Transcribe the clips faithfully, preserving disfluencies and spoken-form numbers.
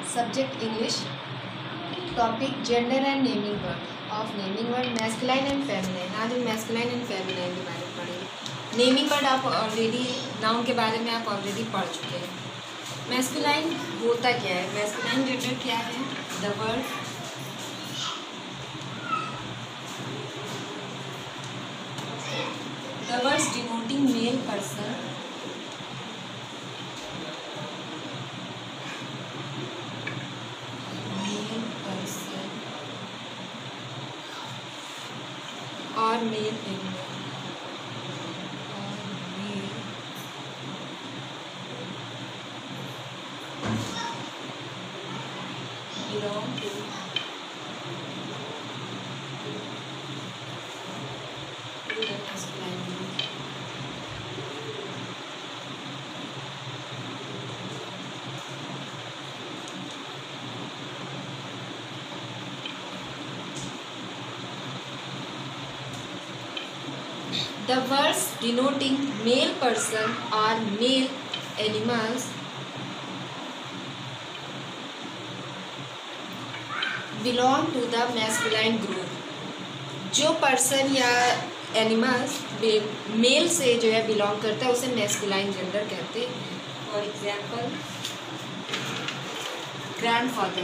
Subject English. Topic Gender and naming word. Of naming word masculine and feminine. आज हम masculine and feminine के बारे में पढ़ेंगे. Naming word आप ऑलरेडी नाउन के बारे में आप ऑलरेडी पढ़ चुके हैं. Masculine होता क्या है? Masculine gender क्या है? The word the words denoting male person और मेल एनिमल और male belong to to the masculine group. The words denoting male person or male animals belong to the masculine group. जो person या animals male से जो है belong करता है उसे masculine gender कहते हैं. For example, grandfather.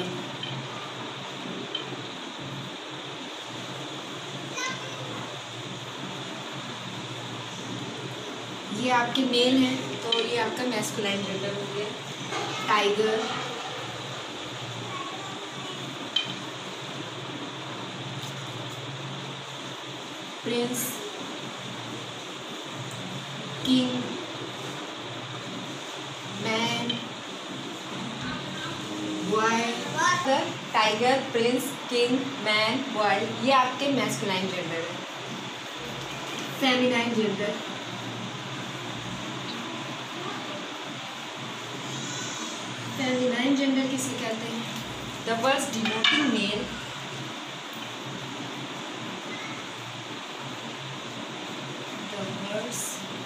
ये आपके मेल हैं तो ये आपका मैस्कुलाइन जेंडर हो गया. Tiger, prince, king, man, boy. Tiger, prince, king, man, boy ये आपके मैस्कुलाइन जेंडर है. फेमिनाइन जेंडर फेमिनाइन जेंडर किसे कहते हैं? The words denoting male the words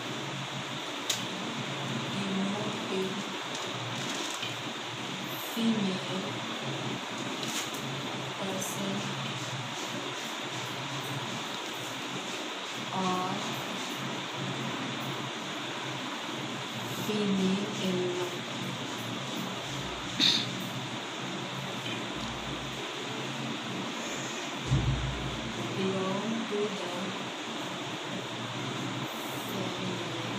denoting female person और female animal belong to the feminine.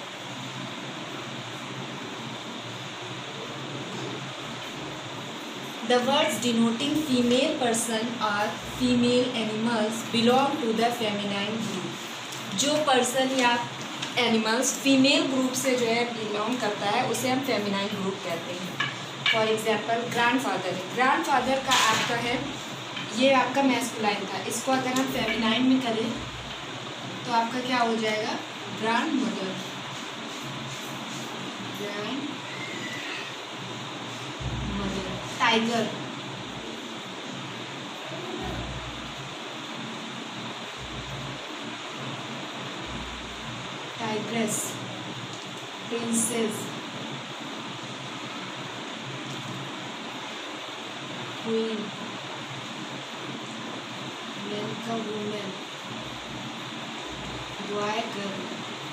The words denoting female person or female animals belong to the feminine group. जो person या animals female group से जो है belong करता है उसे हम feminine group कहते हैं. For example, grandfather. grandfather का आपका है ये आपका मैस्कुलाइन था. इसको अगर हम फेमिनाइन में करें तो आपका क्या हो जाएगा? Grandmother. Grandmother. Tiger, tigress, princess, queen, man का वुमेन, बॉय गर्ल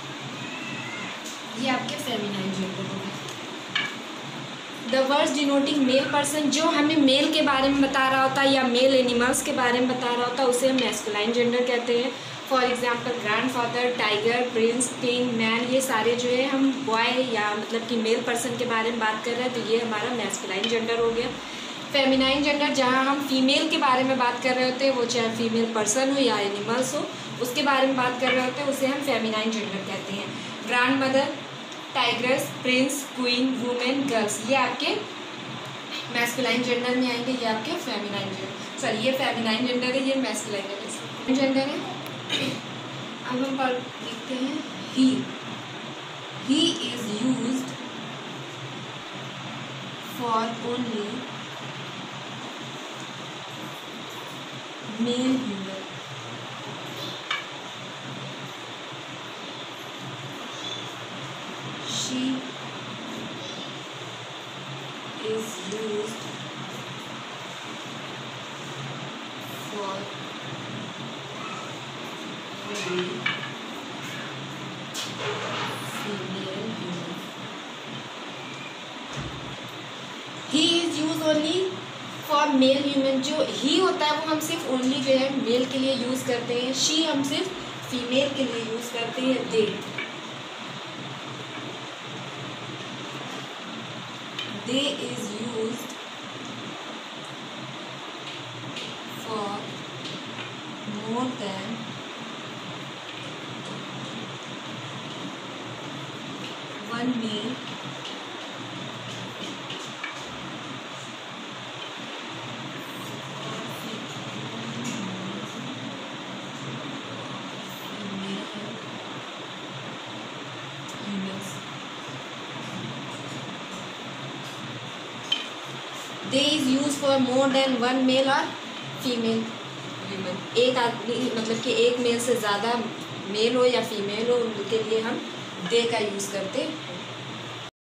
ये आपके फेमिनाइन जेंडर हो गए. The words denoting male person जो हमें मेल के बारे में बता रहा होता है या मेल एनिमल्स के बारे में बता रहा होता है उसे हम मैस्कुलाइन जेंडर कहते हैं. For example grandfather, tiger, prince, king, man ये सारे जो है हम बॉय या मतलब कि मेल पर्सन के बारे में बात कर रहे हैं तो ये हमारा मैस्कुलाइन जेंडर हो गया. फेमिनाइन जेंडर जहाँ हम फीमेल के बारे में बात कर रहे होते हैं वो चाहे फीमेल पर्सन हो या एनिमल्स हो उसके बारे में बात कर रहे होते हैं उसे हम फेमिनाइन जेंडर कहते हैं. Grandmother, tigress, prince, queen, women, girls ये आपके मैस्कुलाइन जेंडर में आएंगे. ये आपके फेमिनाइन जेंडर सॉरी ये फेमिनाइन जेंडर है, ये मैस्कुलाइन जेंडर है. अब हम पर लिखते हैं he. He is used for only male human. she is is used for only female human. He is used only for male human. जो ही होता है वो हम सिर्फ ओनली जो है मेल के लिए यूज़ करते हैं, शी हम सिर्फ फीमेल के लिए यूज़ करते हैं, they they is used for more than one male they is use for more than one male और फीमेल ह्यूमन. एक आदमी मतलब कि एक मेल से ज़्यादा मेल हो या फीमेल हो उनके लिए हम दे का यूज़ करते हैं.